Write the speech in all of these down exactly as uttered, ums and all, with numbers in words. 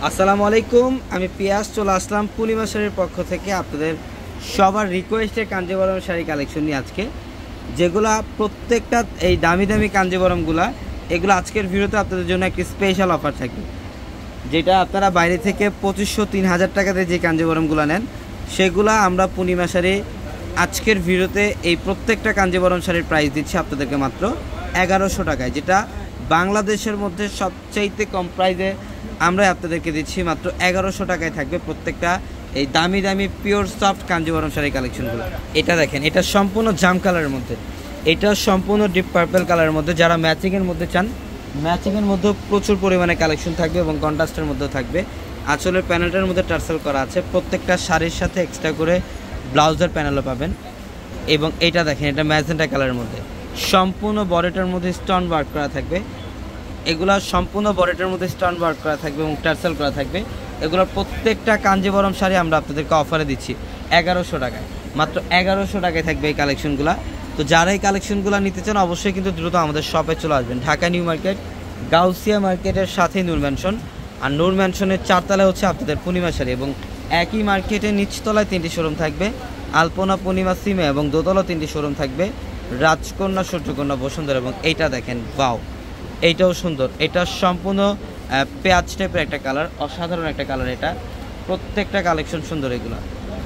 আসসালামু আলাইকুম, আমি পিয়াস চলে আসলাম পূর্ণিমা শাড়ির পক্ষ থেকে আপনাদের সবার রিকোয়েস্টের কাঞ্জিবরম শাড়ি কালেকশন নিয়ে আজকে, যেগুলা প্রত্যেকটা এই দামি দামি কাঞ্জিবরমগুলা এগুলো আজকের ভিডিওতে আপনাদের জন্য একটি স্পেশাল অফার থাকবে, যেটা আপনারা বাইরে থেকে পঁচিশশো তিন হাজার টাকাতে যে কাঞ্জিবরমগুলো নেন সেগুলা আমরা পূর্ণিমা শাড়ি আজকের ভিডিওতে এই প্রত্যেকটা কাঞ্জিবরম শাড়ির প্রাইস দিচ্ছি আপনাদেরকে মাত্র এগারোশো টাকায়, যেটা বাংলাদেশের মধ্যে সবচাইতে কম প্রাইসে আমরা আপনাদেরকে দিচ্ছি মাত্র এগারোশো টাকায় থাকবে প্রত্যেকটা এই দামি দামি পিওর সফট কাঞ্জিবরম শাড়ি কালেকশনগুলো। এটা দেখেন, এটা সম্পূর্ণ জাম কালারের মধ্যে, এটা সম্পূর্ণ ডিপ পার্পল কালারের মধ্যে। যারা ম্যাচিংয়ের মধ্যে চান, ম্যাচিংয়ের মধ্যেও প্রচুর পরিমাণে কালেকশন থাকবে এবং কন্ট্রাস্টের মধ্যেও থাকবে। আঁচলের প্যানেলটার মধ্যে টার্সেল করা আছে, প্রত্যেকটা শাড়ির সাথে এক্সট্রা করে ব্লাউজের প্যানেলও পাবেন। এবং এটা দেখেন, এটা ম্যাজেন্টা কালারের মধ্যে সম্পূর্ণ বডিটার মধ্যে স্টোন ওয়ার্ক করা থাকবে। এগুলা সম্পূর্ণ বডিটার মধ্যে স্টোন ওয়ার্ক করা থাকবে এবং টার্সেল করা থাকবে। এগুলোর প্রত্যেকটা কাঞ্জিবরম শাড়ি আমরা আপনাদেরকে অফারে দিচ্ছি এগারোশো টাকায়, মাত্র এগারোশো টাকায় থাকবে এই কালেকশনগুলো। তো যারা এই কালেকশনগুলো নিতে চান অবশ্যই কিন্তু দ্রুত আমাদের শপে চলে আসবেন। ঢাকা নিউ মার্কেট, গাউসিয়া মার্কেটের সাথে নূর ম্যানশন, আর নূর ম্যানশনের চারতলায় হচ্ছে আপনাদের পূর্ণিমা শাড়ি, এবং একই মার্কেটে নিচতলায় তিনটি শোরুম থাকবে, আলপনা, পূর্ণিমা, সিমে, এবং দোতলা তিনটি শোরুম থাকবে, রাজকন্যা, সূর্যকন্যা, বসুন্ধরা। এবং এইটা দেখেন, বাও, এইটাও সুন্দর, এটা সম্পূর্ণ পেঁয়াজ টাইপের একটা কালার, অসাধারণ একটা কালার। এটা প্রত্যেকটা কালেকশন সুন্দর এগুলো।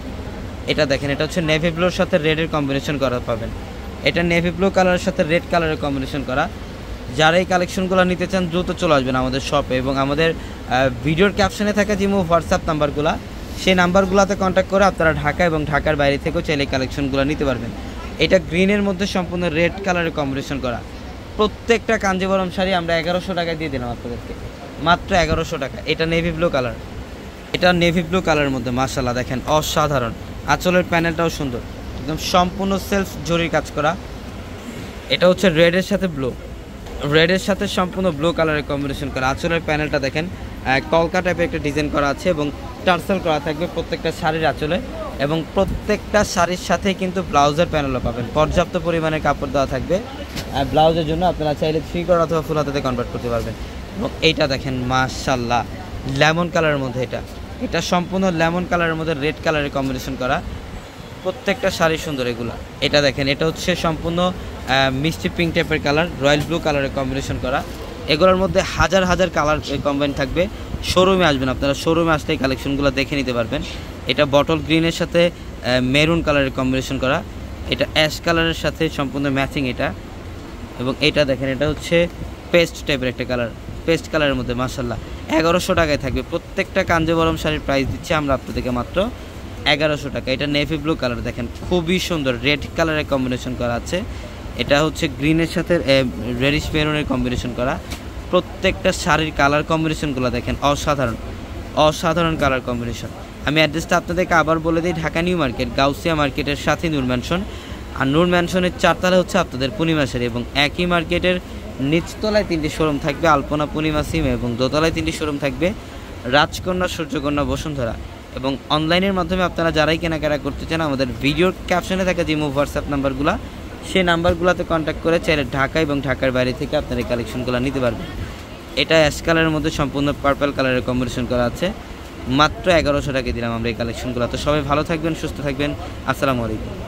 এটা দেখেন, এটা হচ্ছে নেভি ব্লুর সাথে রেডের কম্বিনেশন করা পাবেন। এটা নেভি ব্লু কালারের সাথে রেড কালারের কম্বিনেশন করা। যারা এই কালেকশনগুলো নিতে চান দ্রুত চলে আসবেন আমাদের শপে, এবং আমাদের ভিডিওর ক্যাপশনে থাকা যে হোয়াটসঅ্যাপ নাম্বারগুলো, সেই নাম্বারগুলোতে কন্ট্যাক্ট করে আপনারা ঢাকা এবং ঢাকার বাইরে থেকেও চাইলে এই কালেকশনগুলো নিতে পারবেন। এটা গ্রিনের মধ্যে সম্পূর্ণ রেড কালারের কম্বিনেশন করা। প্রত্যেকটা কাঞ্জিবরম শাড়ি আমরা এগারোশো টাকায় দিয়ে দিলাম আপনাদেরকে, মাত্র এগারোশো টাকা। এটা নেভি ব্লু কালার, এটা নেভি ব্লু কালারের মধ্যে মাশাআল্লাহ দেখেন, অসাধারণ। আঁচলের প্যানেলটাও সুন্দর, একদম সম্পূর্ণ সেলফ জরির কাজ করা। এটা হচ্ছে রেডের সাথে ব্লু, রেডের সাথে সম্পূর্ণ ব্লু কালারের কম্বিনেশন করা। আঁচলের প্যানেলটা দেখেন, কলকা টাইপের একটা ডিজাইন করা আছে এবং টার্সেল করা থাকবে প্রত্যেকটা শাড়ির আঁচলে, এবং প্রত্যেকটা শাড়ির সাথে কিন্তু ব্লাউজের প্যানেলও পাবেন। পর্যাপ্ত পরিমাণে কাপড় দেওয়া থাকবে ব্লাউজের জন্য, আপনারা চাইলে থ্রি করা অথবা ফুল হাতাতে কনভার্ট করতে পারবেন। এবং এইটা দেখেন মাশাআল্লাহ, লেমন কালারের মধ্যে, এটা এটা সম্পূর্ণ লেমন কালারের মধ্যে রেড কালারের কম্বিনেশন করা। প্রত্যেকটা শাড়ি সুন্দর এগুলো। এটা দেখেন, এটা হচ্ছে সম্পূর্ণ মিষ্টি পিঙ্ক টাইপের কালার, রয়্যাল ব্লু কালারের কম্বিনেশন করা। এগুলোর মধ্যে হাজার হাজার কালার কম্বাইন থাকবে। শোরুমে আসবেন আপনারা, শোরুমে আসলে এই কালেকশনগুলো দেখে নিতে পারবেন। এটা বটল গ্রিনের সাথে মেরুন কালারের কম্বিনেশন করা, এটা অ্যাশ কালারের সাথে সম্পূর্ণ ম্যাচিং এটা। এবং এটা দেখেন, এটা হচ্ছে পেস্ট টাইপের একটা কালার, পেস্ট কালারের মধ্যে মাশাআল্লাহ এগারোশো টাকায় থাকবে। প্রত্যেকটা কাঞ্জিবরম শাড়ির প্রাইস দিচ্ছি আমরা আপনাদেরকে মাত্র এগারোশো টাকা। এটা নেভি ব্লু কালার দেখেন, খুবই সুন্দর, রেড কালারের কম্বিনেশন করা আছে। এটা হচ্ছে গ্রিনের সাথে রেডিশ মেরুনের কম্বিনেশন করা। প্রত্যেকটা শাড়ির কালার কম্বিনেশনগুলো দেখেন, অসাধারণ অসাধারণ কালার কম্বিনেশন। আমি অ্যাড্রেসটা আপনাদেরকে আবার বলে দিই, ঢাকা নিউ মার্কেট, গাউসিয়া মার্কেটের সাথে নূর ম্যানশন, আর নূর ম্যানশনের চারতলা হচ্ছে আপনাদের পূর্ণিমা শাড়ি, এবং একই মার্কেটের নিচতলায় তিনটি শোরুম থাকবে, আলপনা, পূর্ণিমা, সিমে, এবং দোতলায় তিনটি শোরুম থাকবে, রাজকন্যা, সূর্যকন্যা, বসুন্ধরা। এবং অনলাইনের মাধ্যমে আপনারা যারাই কেনাকাটা করতে চান আমাদের ভিডিওর ক্যাপশনে থাকা যে হোয়াটসঅ্যাপ নাম্বারগুলো, সেই নাম্বারগুলোতে কন্ট্যাক্ট করে চাইলে ঢাকা এবং ঢাকার বাইরে থেকে আপনারা এই কালেকশনগুলো নিতে পারবেন। এটা অ্যাশ কালারের মধ্যে সম্পূর্ণ পার্পল কালারের কম্বিনেশন করা আছে, মাত্র এগারোশো টাকা দিলাম আমরা এই কালেকশনগুলো। তো সবাই ভালো থাকবেন, সুস্থ থাকবেন, আসসালামু আলাইকুম।